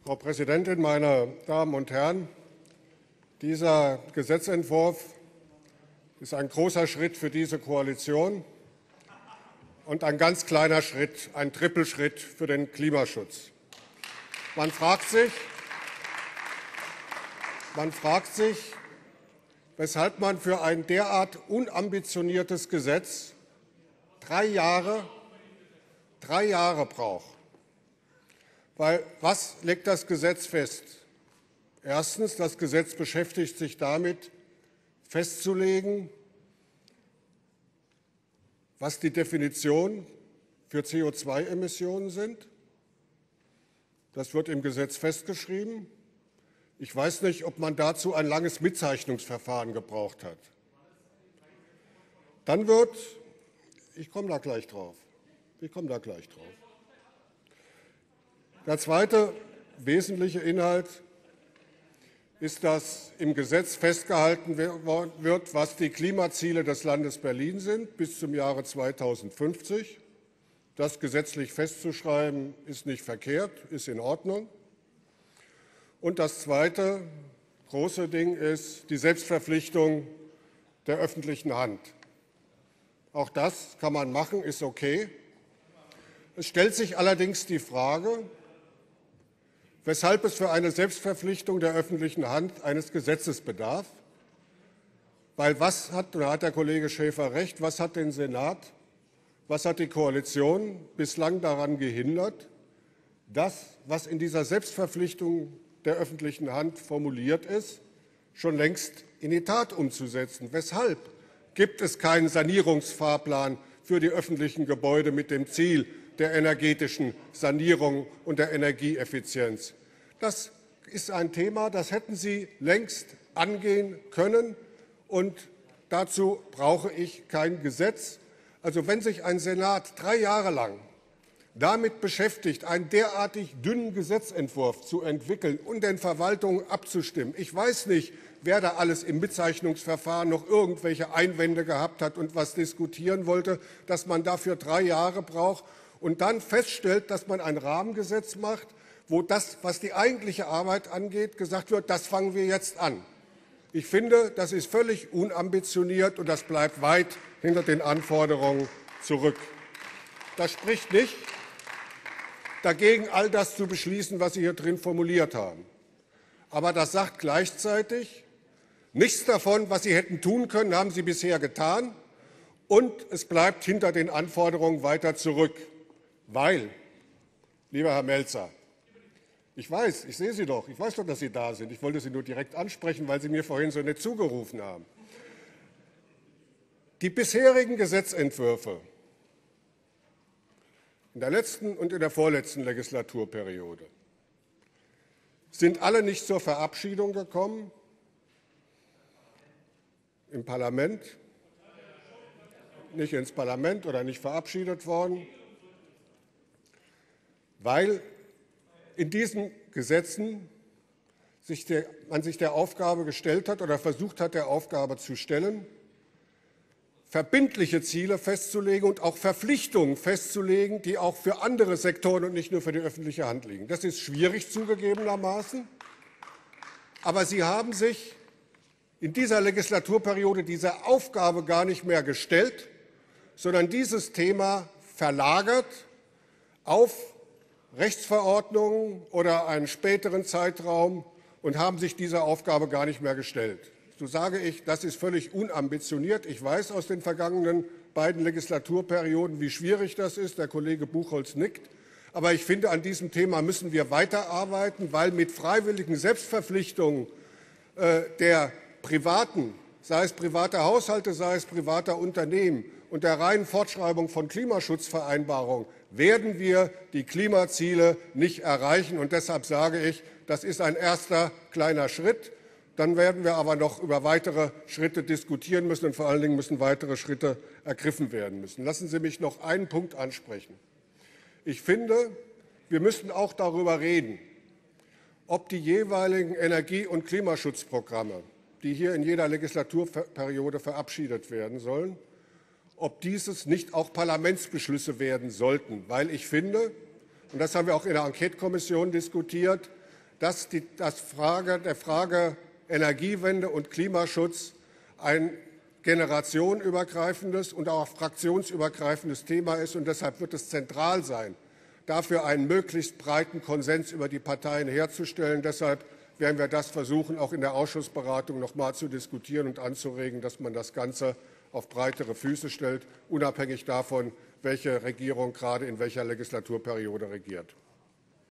Frau Präsidentin, meine Damen und Herren! Dieser Gesetzentwurf ist ein großer Schritt für diese Koalition und ein ganz kleiner Schritt, ein Trippelschritt für den Klimaschutz. Man fragt sich, weshalb man für ein derart unambitioniertes Gesetz 3 Jahre braucht. Weil was legt das Gesetz fest? Erstens, das Gesetz beschäftigt sich damit, festzulegen, was die Definition für CO2-Emissionen sind. Das wird im Gesetz festgeschrieben. Ich weiß nicht, ob man dazu ein langes Mitzeichnungsverfahren gebraucht hat. Dann wird, ich komme da gleich drauf. Der zweite wesentliche Inhalt ist, dass im Gesetz festgehalten wird, was die Klimaziele des Landes Berlin sind bis zum Jahre 2050. Das gesetzlich festzuschreiben, ist nicht verkehrt, ist in Ordnung. Und das zweite große Ding ist die Selbstverpflichtung der öffentlichen Hand. Auch das kann man machen, ist okay. Es stellt sich allerdings die Frage, weshalb es für eine Selbstverpflichtung der öffentlichen Hand eines Gesetzes bedarf. Weil da hat der Kollege Schäfer recht, was hat den Senat, was hat die Koalition bislang daran gehindert, das, was in dieser Selbstverpflichtung der öffentlichen Hand formuliert ist, schon längst in die Tat umzusetzen? Weshalb gibt es keinen Sanierungsfahrplan für die öffentlichen Gebäude mit dem Ziel der energetischen Sanierung und der Energieeffizienz? Das ist ein Thema, das hätten Sie längst angehen können, und dazu brauche ich kein Gesetz. Also wenn sich ein Senat 3 Jahre lang damit beschäftigt, einen derartig dünnen Gesetzentwurf zu entwickeln und den Verwaltungen abzustimmen, ich weiß nicht, wer da alles im Mitzeichnungsverfahren noch irgendwelche Einwände gehabt hat und was diskutieren wollte, dass man dafür 3 Jahre braucht und dann feststellt, dass man ein Rahmengesetz macht, wo das, was die eigentliche Arbeit angeht, gesagt wird, das fangen wir jetzt an. Ich finde, das ist völlig unambitioniert und das bleibt weit hinter den Anforderungen zurück. Das spricht nicht dagegen, all das zu beschließen, was Sie hier drin formuliert haben. Aber das sagt gleichzeitig, nichts davon, was Sie hätten tun können, haben Sie bisher getan, und es bleibt hinter den Anforderungen weiter zurück. Weil, lieber Herr Melzer, ich sehe Sie doch, ich weiß doch, dass Sie da sind. Ich wollte Sie nur direkt ansprechen, weil Sie mir vorhin so nett zugerufen haben. Die bisherigen Gesetzentwürfe in der letzten und in der vorletzten Legislaturperiode sind alle nicht zur Verabschiedung gekommen im Parlament, nicht ins Parlament oder nicht verabschiedet worden, weil in diesen Gesetzen man sich der Aufgabe gestellt hat oder versucht hat, der Aufgabe zu stellen, verbindliche Ziele festzulegen und auch Verpflichtungen festzulegen, die auch für andere Sektoren und nicht nur für die öffentliche Hand liegen. Das ist schwierig zugegebenermaßen, aber Sie haben sich in dieser Legislaturperiode dieser Aufgabe gar nicht mehr gestellt, sondern dieses Thema verlagert auf Rechtsverordnungen oder einen späteren Zeitraum und haben sich dieser Aufgabe gar nicht mehr gestellt. So sage ich, das ist völlig unambitioniert. Ich weiß aus den vergangenen beiden Legislaturperioden, wie schwierig das ist. Der Kollege Buchholz nickt. Aber ich finde, an diesem Thema müssen wir weiterarbeiten, weil mit freiwilligen Selbstverpflichtungen der Privaten, sei es private Haushalte, sei es privater Unternehmen, und der reinen Fortschreibung von Klimaschutzvereinbarungen werden wir die Klimaziele nicht erreichen. Und deshalb sage ich, das ist ein erster kleiner Schritt. Dann werden wir aber noch über weitere Schritte diskutieren müssen, und vor allen Dingen müssen weitere Schritte ergriffen werden müssen. Lassen Sie mich noch einen Punkt ansprechen. Ich finde, wir müssen auch darüber reden, ob die jeweiligen Energie- und Klimaschutzprogramme, die hier in jeder Legislaturperiode verabschiedet werden sollen, ob dieses nicht auch Parlamentsbeschlüsse werden sollten. Weil ich finde, und das haben wir auch in der Enquetekommission diskutiert, dass der Frage Energiewende und Klimaschutz ein generationenübergreifendes und auch fraktionsübergreifendes Thema ist. Und deshalb wird es zentral sein, dafür einen möglichst breiten Konsens über die Parteien herzustellen. Deshalb werden wir das versuchen, auch in der Ausschussberatung noch mal zu diskutieren und anzuregen, dass man das Ganze auf breitere Füße stellt, unabhängig davon, welche Regierung gerade in welcher Legislaturperiode regiert.